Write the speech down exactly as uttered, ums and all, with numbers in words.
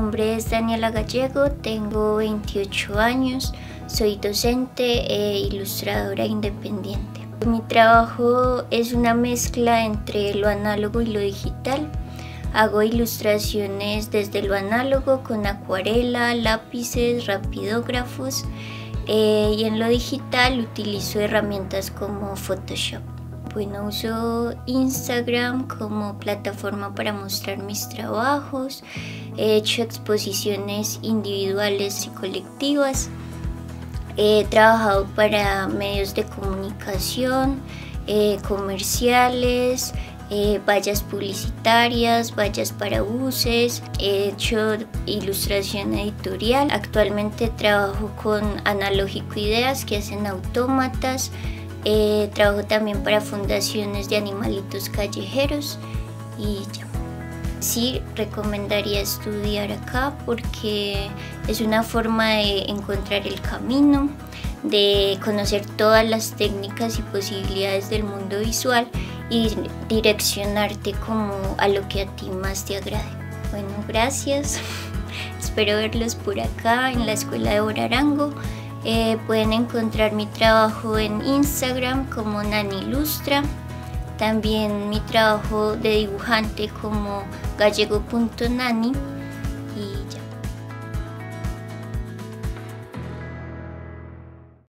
nombre es Daniela Gallego, tengo veintiocho años, soy docente e ilustradora independiente. Mi trabajo es una mezcla entre lo análogo y lo digital. Hago ilustraciones desde lo análogo con acuarela, lápices, rapidógrafos eh, y en lo digital utilizo herramientas como Photoshop. Bueno, uso Instagram como plataforma para mostrar mis trabajos. He hecho exposiciones individuales y colectivas. He trabajado para medios de comunicación, eh, comerciales, eh, vallas publicitarias, vallas para buses. He hecho ilustración editorial. Actualmente trabajo con Analógico Ideas, que hacen autómatas. Eh, trabajo también para fundaciones de animalitos callejeros y ya. Sí, recomendaría estudiar acá porque es una forma de encontrar el camino, de conocer todas las técnicas y posibilidades del mundo visual y direccionarte como a lo que a ti más te agrade. Bueno, gracias. Espero verlos por acá en la Escuela de Borarango. Eh, pueden encontrar mi trabajo en Instagram como Nani Ilustra, también mi trabajo de dibujante como gallego punto nani